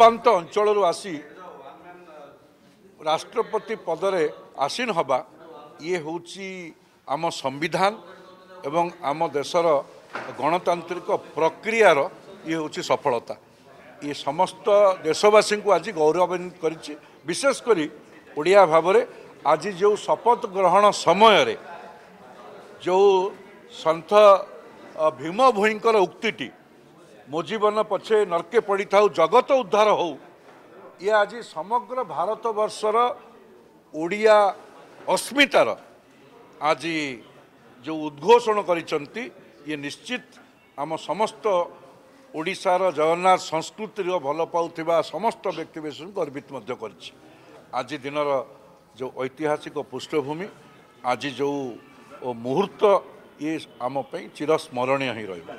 प्रत्यंत अंचल आसी राष्ट्रपति पदरे आसीन हवा ये हूँ आम संविधान एवं आम देशर गणतांत्रिक प्रक्रियार ये हूँ सफलता। ये समस्त देशवासी को आज गौरवान्वित करिछि। विशेषकर ओडिया भाव में आज जो शपथ ग्रहण समय जो सन्थ भीम भोईंकर उक्तिटी मो जीवन पछे नरके पड़ी था जगत उद्धार हो, ये आज समग्र भारत वर्षर ओडिया अस्मितार आज जो उद्घोषण करिसंती ये निश्चित आम समस्त ओडिशार जगन्नाथ संस्कृति भल पाउथिबा समस्त व्यक्ति विशेष गर्वित मध्य करिछि। आज दिनर जो ऐतिहासिक पृष्ठभूमि आज जो मुहूर्त ये आम पई चिरस्मरणीय ही रहिबा।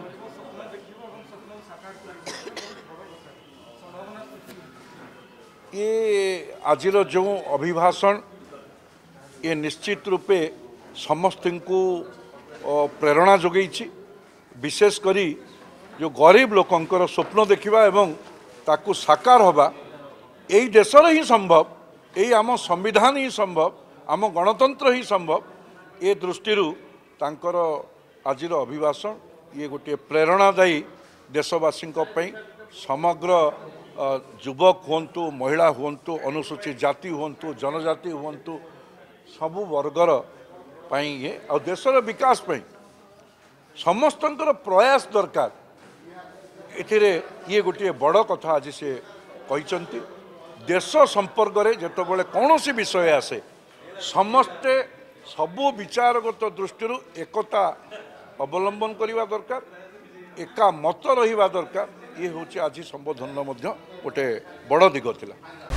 ये आजिर जो अभिभाषण ये निश्चित रूपे समस्त को प्रेरणा जोगई। विशेष करी जो गरीब लोकंकर स्वप्न देखिबा एवं ताकू साकार हवा यही देशर ही संभव, यही आम संविधान ही संभव, आम गणतंत्र ही संभव। ये दृष्टि तांकर आजिर अभिभाषण ये गोटे प्रेरणादायी देशवासी समग्र युवक हुंतु, महिला हुंतु, अनुसूचित जाति हुंतु, जनजाति हुंतु, सबु वर्गर पाई ये और देशर विकास पाई समस्तंकर प्रयास दरकार। एथिरे ये गोटे बड़ कथा आज से कहते देश संपर्क में जितेबाला कौन विषय आसे समस्ते सबु विचारगत दृष्टि एकता अवलंबन करने दरकार, एका मत रहिबा दरकार। ये हूँ आज संबोधन गोटे बड़ दिग थिला।